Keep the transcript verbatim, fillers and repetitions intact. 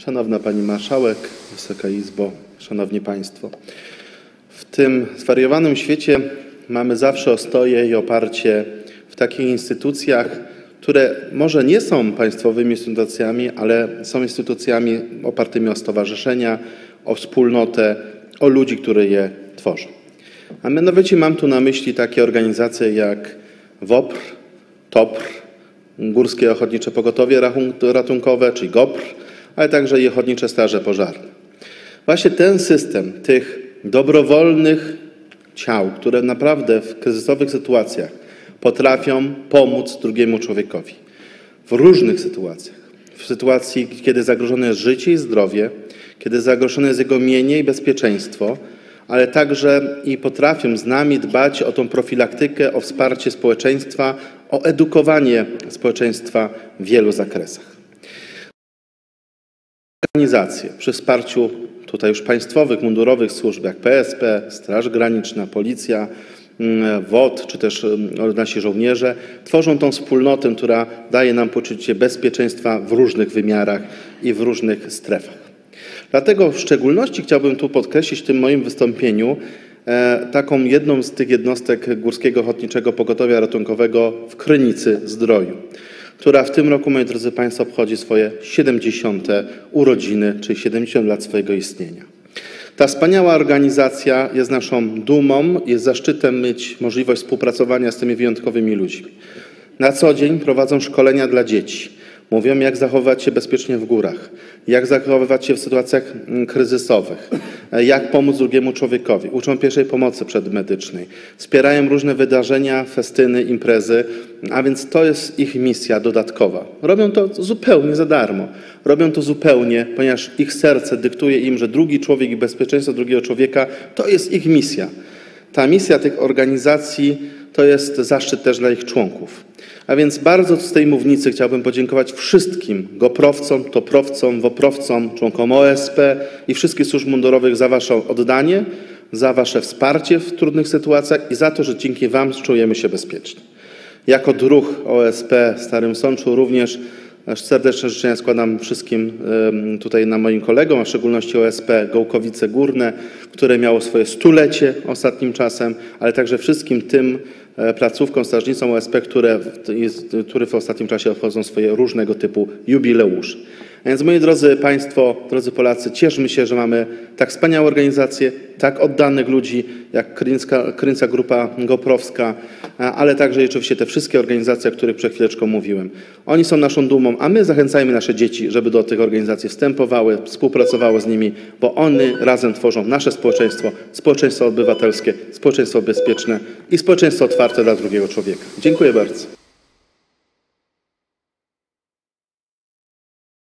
Szanowna Pani Marszałek, Wysoka Izbo, Szanowni Państwo. W tym zwariowanym świecie mamy zawsze ostoję i oparcie w takich instytucjach, które może nie są państwowymi instytucjami, ale są instytucjami opartymi o stowarzyszenia, o wspólnotę, o ludzi, którzy je tworzą. A mianowicie mam tu na myśli takie organizacje jak WOPR, TOPR, Górskie Ochotnicze Pogotowie Ratunkowe, czyli GOPR, ale także i Ochotnicze Straże Pożarne. Właśnie ten system tych dobrowolnych ciał, które naprawdę w kryzysowych sytuacjach potrafią pomóc drugiemu człowiekowi. W różnych sytuacjach. W sytuacji, kiedy zagrożone jest życie i zdrowie, kiedy zagrożone jest jego mienie i bezpieczeństwo, ale także i potrafią z nami dbać o tą profilaktykę, o wsparcie społeczeństwa, o edukowanie społeczeństwa w wielu zakresach. Organizacje przy wsparciu tutaj już państwowych, mundurowych służb jak P S P, Straż Graniczna, Policja, W O T czy też nasi żołnierze tworzą tą wspólnotę, która daje nam poczucie bezpieczeństwa w różnych wymiarach i w różnych strefach. Dlatego w szczególności chciałbym tu podkreślić w tym moim wystąpieniu taką jedną z tych jednostek Górskiego Ochotniczego Pogotowia Ratunkowego w Krynicy-Zdroju, która w tym roku, moi drodzy Państwo, obchodzi swoje siedemdziesiąte urodziny, czyli siedemdziesiąt lat swojego istnienia. Ta wspaniała organizacja jest naszą dumą, jest zaszczytem mieć możliwość współpracowania z tymi wyjątkowymi ludźmi. Na co dzień prowadzą szkolenia dla dzieci. Mówią, jak zachowywać się bezpiecznie w górach, jak zachowywać się w sytuacjach kryzysowych, jak pomóc drugiemu człowiekowi. Uczą pierwszej pomocy przedmedycznej, wspierają różne wydarzenia, festyny, imprezy, a więc to jest ich misja dodatkowa. Robią to zupełnie za darmo. Robią to zupełnie, ponieważ ich serce dyktuje im, że drugi człowiek i bezpieczeństwo drugiego człowieka to jest ich misja. Ta misja tych organizacji to jest zaszczyt też dla ich członków. A więc bardzo z tej mównicy chciałbym podziękować wszystkim goprowcom, toprowcom, woprowcom, członkom O S P i wszystkich służb mundurowych za wasze oddanie, za wasze wsparcie w trudnych sytuacjach i za to, że dzięki wam czujemy się bezpiecznie. Jako druh O S P w Starym Sączu również serdeczne życzenia składam wszystkim tutaj na moim kolegom, a w szczególności O S P Gołkowice Górne, które miało swoje stulecie ostatnim czasem, ale także wszystkim tym placówkom, strażnicom O S P, które, które w ostatnim czasie obchodzą swoje różnego typu jubileusze. A więc, moi drodzy Państwo, drodzy Polacy, cieszmy się, że mamy tak wspaniałą organizację, tak oddanych ludzi, jak Krynicka, Krynicka Grupa Goprowska, ale także oczywiście te wszystkie organizacje, o których przed chwileczką mówiłem. Oni są naszą dumą, a my zachęcajmy nasze dzieci, żeby do tych organizacji wstępowały, współpracowały z nimi, bo one razem tworzą nasze społeczeństwo, społeczeństwo obywatelskie, społeczeństwo bezpieczne i społeczeństwo otwarte dla drugiego człowieka. Dziękuję bardzo.